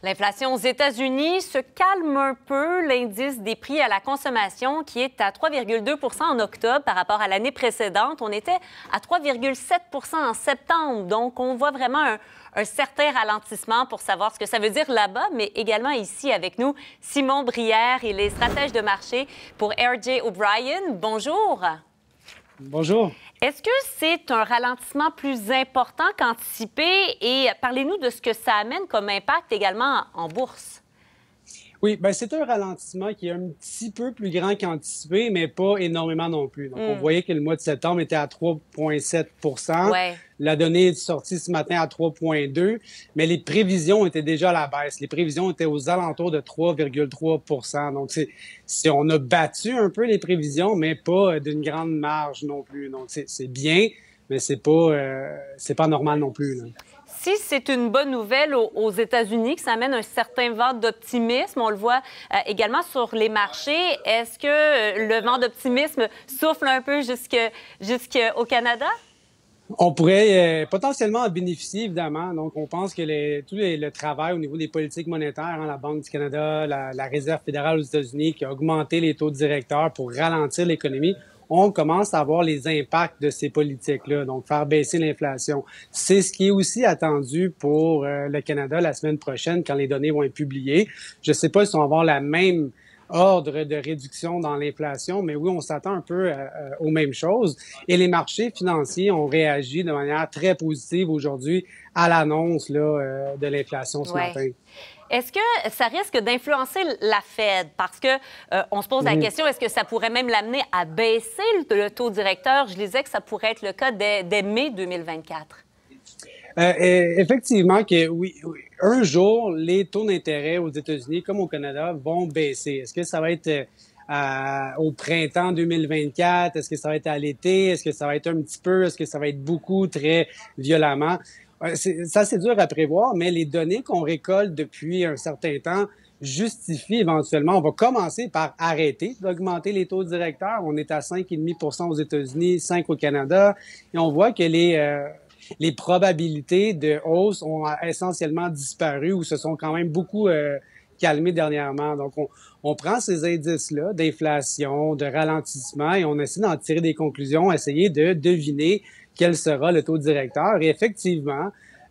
L'inflation aux États-Unis se calme un peu. L'indice des prix à la consommation qui est à 3,2 en octobre par rapport à l'année précédente. On était à 3,7 en septembre. Donc, on voit vraiment un certain ralentissement pour savoir ce que ça veut dire là-bas, mais également ici avec nous, Simon Brière, il est stratège de marché pour RJ O'Brien. Bonjour. Bonjour. Est-ce que c'est un ralentissement plus important qu'anticipé? Et parlez-nous de ce que ça amène comme impact également en bourse. Oui, bien, c'est un ralentissement qui est un petit peu plus grand qu'anticipé, mais pas énormément non plus. Donc, on voyait que le mois de septembre était à 3,7 Ouais. La donnée est sortie ce matin à 3,2 mais les prévisions étaient déjà à la baisse. Les prévisions étaient aux alentours de 3,3 Donc, on a battu un peu les prévisions, mais pas d'une grande marge non plus. Donc, c'est bien, mais c'est pas normal non plus, là. Si c'est une bonne nouvelle aux États-Unis, que ça amène un certain vent d'optimisme, on le voit également sur les marchés, est-ce que le vent d'optimisme souffle un peu jusqu'au Canada? On pourrait potentiellement en bénéficier, évidemment. Donc, on pense que le travail au niveau des politiques monétaires, la Banque du Canada, la Réserve fédérale aux États-Unis, qui a augmenté les taux directeurs pour ralentir l'économie, on commence à voir les impacts de ces politiques-là, donc faire baisser l'inflation. C'est ce qui est aussi attendu pour le Canada la semaine prochaine quand les données vont être publiées. Je ne sais pas si on va avoir la même ordre de réduction dans l'inflation, mais oui, on s'attend un peu aux mêmes choses. Et les marchés financiers ont réagi de manière très positive aujourd'hui à l'annonce de l'inflation ce matin. Est-ce que ça risque d'influencer la Fed? Parce que on se pose la question, est-ce que ça pourrait même l'amener à baisser le taux directeur? Je disais que ça pourrait être le cas dès mai 2024. Effectivement que oui, un jour, les taux d'intérêt aux États-Unis comme au Canada vont baisser. Est-ce que ça va être au printemps 2024? Est-ce que ça va être à l'été? Est-ce que ça va être un petit peu? Est-ce que ça va être beaucoup, très violemment? C'est dur à prévoir, mais les données qu'on récolte depuis un certain temps justifient éventuellement. On va commencer par arrêter d'augmenter les taux directeurs. On est à 5,5 aux États-Unis, 5 au Canada. Et on voit que les probabilités de hausse ont essentiellement disparu ou se sont quand même beaucoup calmées dernièrement. Donc, on prend ces indices-là d'inflation, de ralentissement et on essaie d'en tirer des conclusions, essayer de deviner quel sera le taux directeur. Et effectivement,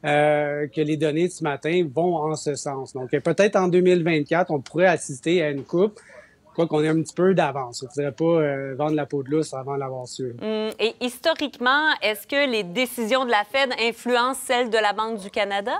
que les données de ce matin vont en ce sens. Donc, peut-être en 2024, on pourrait assister à une coupe, quoi qu'on ait un petit peu d'avance. On ne dirait pas vendre la peau de l'ours avant de l'avoir su. Et historiquement, est-ce que les décisions de la Fed influencent celles de la Banque du Canada?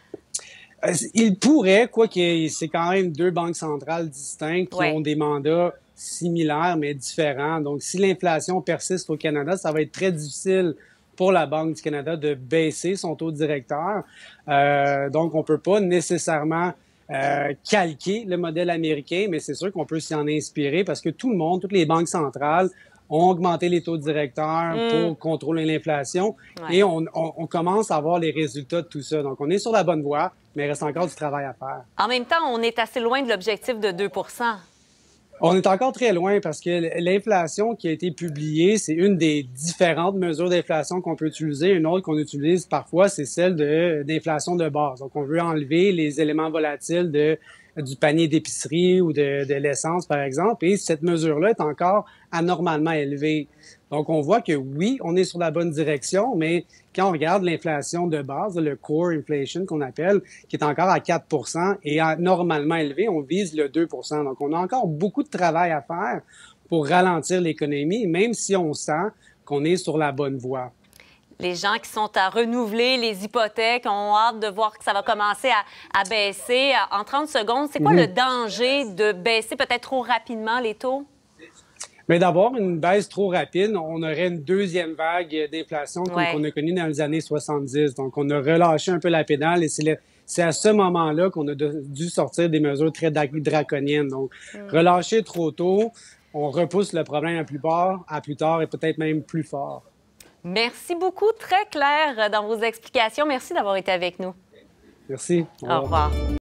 Il pourrait, quoique c'est quand même deux banques centrales distinctes qui ont des mandats similaires mais différents. Donc, si l'inflation persiste au Canada, ça va être très difficile pour la Banque du Canada de baisser son taux directeur. Donc, on peut pas nécessairement calquer le modèle américain, mais c'est sûr qu'on peut s'y en inspirer parce que tout le monde, toutes les banques centrales ont augmenté les taux directeurs pour contrôler l'inflation et on commence à voir les résultats de tout ça. Donc, on est sur la bonne voie, mais il reste encore du travail à faire. En même temps, on est assez loin de l'objectif de 2 On est encore très loin parce que l'inflation qui a été publiée, c'est une des différentes mesures d'inflation qu'on peut utiliser. Une autre qu'on utilise parfois, c'est celle d'inflation de base. Donc, on veut enlever les éléments volatiles du panier d'épicerie ou de l'essence, par exemple. Et cette mesure-là est encore anormalement élevée. Donc, on voit que oui, on est sur la bonne direction, mais quand on regarde l'inflation de base, le core inflation qu'on appelle, qui est encore à 4 et normalement élevé, on vise le 2 Donc, on a encore beaucoup de travail à faire pour ralentir l'économie, même si on sent qu'on est sur la bonne voie. Les gens qui sont à renouveler les hypothèques ont hâte de voir que ça va commencer à baisser. En 30 secondes, c'est quoi le danger de baisser peut-être trop rapidement les taux? Mais d'avoir une baisse trop rapide, on aurait une deuxième vague d'inflation comme qu'on a connue dans les années 70. Donc, on a relâché un peu la pédale et c'est à ce moment-là qu'on a dû sortir des mesures très draconiennes. Donc, relâcher trop tôt, on repousse le problème à plus tard et peut-être même plus fort. Merci beaucoup. Très clair dans vos explications. Merci d'avoir été avec nous. Merci. Au revoir.